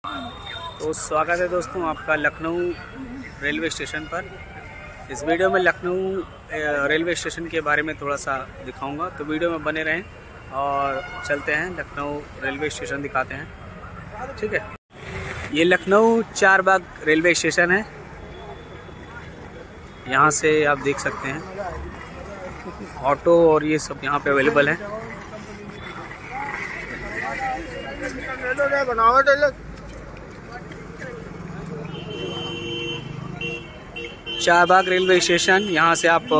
तो स्वागत है दोस्तों आपका लखनऊ रेलवे स्टेशन पर। इस वीडियो में लखनऊ रेलवे स्टेशन के बारे में थोड़ा सा दिखाऊंगा, तो वीडियो में बने रहें और चलते हैं लखनऊ रेलवे स्टेशन दिखाते हैं। ठीक है, ये लखनऊ चारबाग रेलवे स्टेशन है। यहाँ से आप देख सकते हैं ऑटो और ये सब यहाँ पे अवेलेबल है। चारबाग रेलवे स्टेशन, यहाँ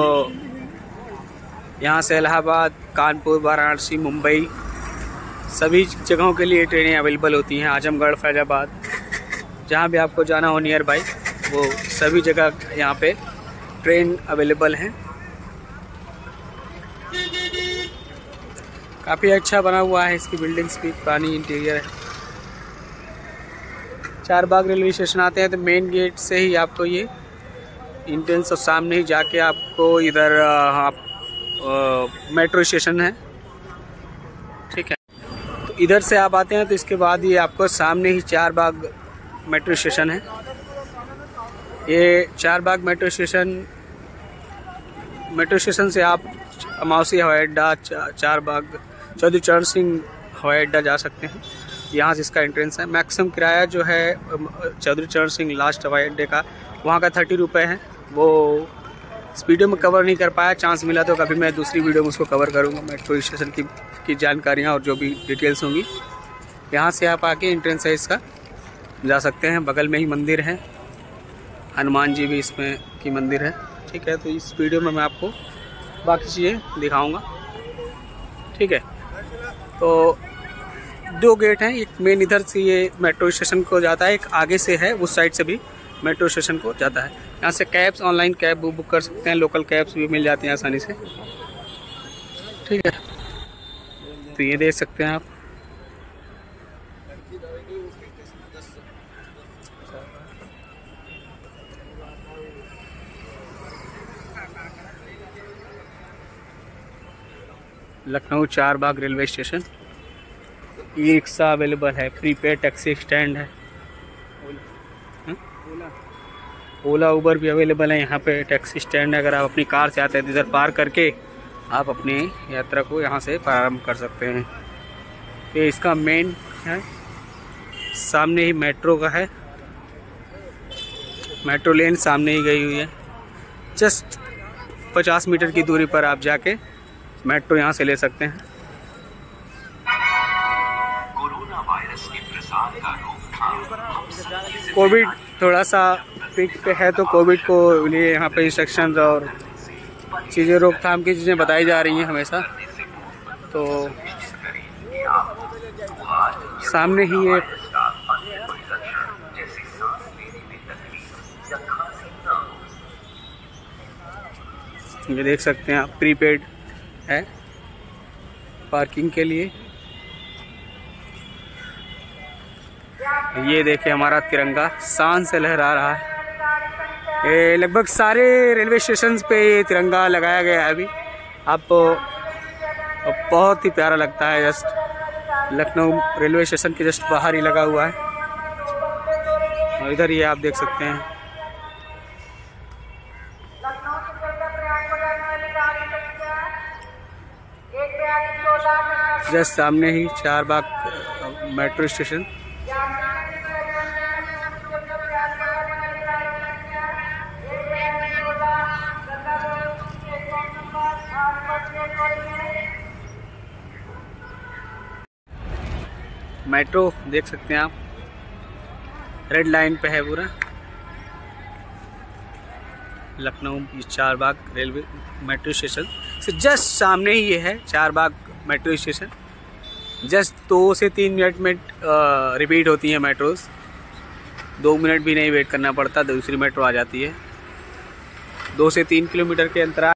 से इलाहाबाद, कानपुर, वाराणसी, मुंबई सभी जगहों के लिए ट्रेनें अवेलेबल होती हैं। आजमगढ़, फैजाबाद, जहाँ भी आपको जाना हो नियर बाई, वो सभी जगह यहाँ पे ट्रेन अवेलेबल हैं। काफ़ी अच्छा बना हुआ है, इसकी बिल्डिंग्स भी पुरानी इंटीरियर है। चारबाग रेलवे स्टेशन आते हैं तो मेन गेट से ही आपको ये इंट्रेंस और सामने ही जाके आपको इधर मेट्रो स्टेशन है। ठीक है, तो इधर से आप आते हैं तो इसके बाद ये आपको सामने ही चारबाग मेट्रो स्टेशन है। ये चारबाग मेट्रो स्टेशन से आप अमावसी हवाई अड्डा, चारबाग, चौधरी चरण सिंह हवाई अड्डा जा सकते हैं। यहाँ से इसका एंट्रेंस है। मैक्सिमम किराया जो है चौधरी चरण सिंह लास्ट हवाई अड्डे का, वहाँ का 30 रुपये है। वो इस वीडियो में कवर नहीं कर पाया, चांस मिला तो कभी मैं दूसरी वीडियो में उसको कवर करूँगा। मेट्रो स्टेशन की जानकारियाँ और जो भी डिटेल्स होंगी, यहाँ से आप आके एंट्रेंस है इसका जा सकते हैं। बगल में ही मंदिर है, हनुमान जी भी इसमें की मंदिर है। ठीक है, तो इस वीडियो में मैं आपको बाकी चीज़ें दिखाऊँगा। ठीक है, तो 2 गेट हैं। एक मेन इधर से ये मेट्रो स्टेशन को जाता है, एक आगे से है, उस साइड से भी मेट्रो स्टेशन को जाता है। यहाँ से कैब्स, ऑनलाइन कैब बुक कर सकते हैं, लोकल कैब्स भी मिल जाती हैं आसानी से। ठीक है, तो ये देख सकते हैं आप। Lucknow Charbagh railway station. E rickshaw available है, प्रीपेड टैक्सी स्टैंड है, ओला उबर भी अवेलेबल है। यहाँ पे टैक्सी स्टैंड है। अगर आप अपनी कार से आते हैं तो इधर पार करके आप अपनी यात्रा को यहाँ से प्रारंभ कर सकते हैं। ये इसका मेन है, सामने ही मेट्रो का है। मेट्रो लेन सामने ही गई हुई है। जस्ट 50 मीटर की दूरी पर आप जाके मेट्रो यहाँ से ले सकते हैं। कोविड थोड़ा सा पीक पे है, तो कोविड को लिए यहाँ पे इंस्ट्रक्शंस और चीज़ें, रोकथाम की चीज़ें बताई जा रही हैं हमेशा। तो सामने ही ये देख सकते हैं आप, प्रीपेड है पार्किंग के लिए। ये देखिए हमारा तिरंगा शान से लहरा रहा है। ये लगभग सारे रेलवे स्टेशन पे ये तिरंगा लगाया गया है अभी। आप बहुत ही प्यारा लगता है। जस्ट लखनऊ रेलवे स्टेशन के जस्ट बाहर ही लगा हुआ है। और इधर ये आप देख सकते हैं, जस्ट सामने ही चारबाग मेट्रो स्टेशन। मेट्रो देख सकते हैं आप, रेड लाइन पे है पूरा। Lucknow Charbagh railway metro station से जस्ट सामने ही ये है चारबाग मेट्रो स्टेशन। जस्ट 2 से 3 मिनट में रिपीट होती हैं मेट्रोस। 2 मिनट भी नहीं वेट करना पड़ता, दूसरी मेट्रो आ जाती है। 2 से 3 किलोमीटर के अंतराल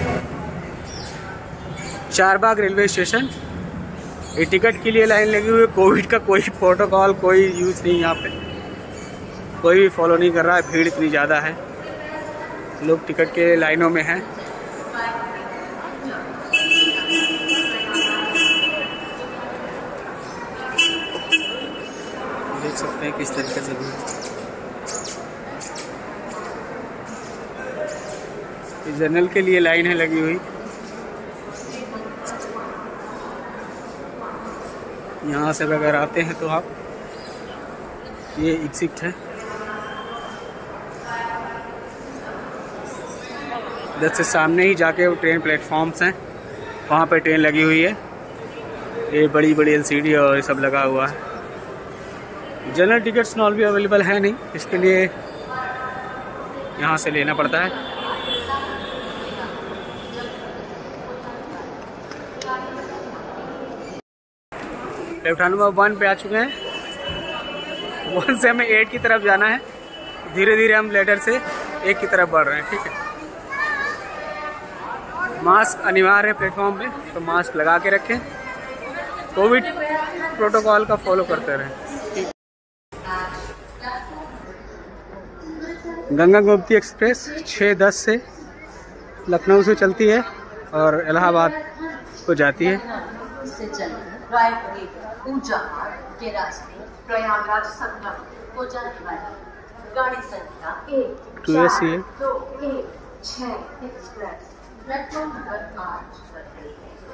चारबाग रेलवे स्टेशन। ये टिकट के लिए लाइन लगी हुई है। कोविड का कोई प्रोटोकॉल, कोई यूज़ नहीं, यहाँ पे कोई भी फॉलो नहीं कर रहा है। भीड़ इतनी ज़्यादा है, लोग टिकट के लाइनों में हैं। देख सकते हैं किस तरीके से भी जनरल के लिए लाइन है लगी हुई। यहाँ से अगर आते हैं तो आप, ये एग्जिट है, इधर से सामने ही जाके वो ट्रेन प्लेटफॉर्म्स हैं, वहाँ पे ट्रेन लगी हुई है। ये बड़ी बड़ी एलसीडी और ये सब लगा हुआ है। जनरल टिकट्स नॉल भी अवेलेबल है नहीं, इसके लिए यहाँ से लेना पड़ता है। प्लेटफॉर्म नंबर 1 पे आ चुके हैं। 1 से हमें 8 की तरफ जाना है। धीरे धीरे हम लेटर से 1 की तरफ बढ़ रहे हैं। ठीक है, मास्क अनिवार्य है प्लेटफॉर्म पे, तो मास्क लगा के रखें, कोविड प्रोटोकॉल का फॉलो करते रहें। गंगा गोमती एक्सप्रेस 6:10 से लखनऊ से चलती है और इलाहाबाद को जाती है। के रास्ते प्रयागराज संगम को जाने वाली गाड़ी संख्या 2AC6 एक्सप्रेस प्लेटफॉर्म नंबर 8 पर खड़ी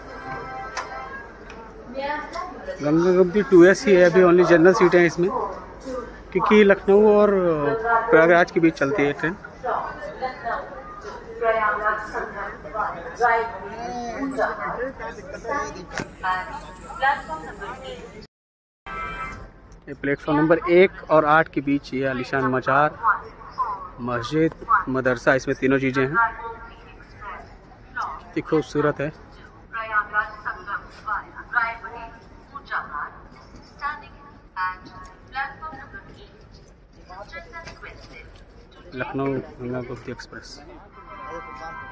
है। गंगा गोमती 2AC है, अभी ओनली जनरल सीटें हैं इसमें, क्योंकि लखनऊ और प्रयागराज के बीच चलती है ट्रेन। ये प्लेटफॉर्म नंबर 1 और 8 के बीच ये आलिशान मजार, मस्जिद, मदरसा, इसमें तीनों चीज़ें हैं। कितनी खूबसूरत है। लखनऊ गंगा गोमती एक्सप्रेस।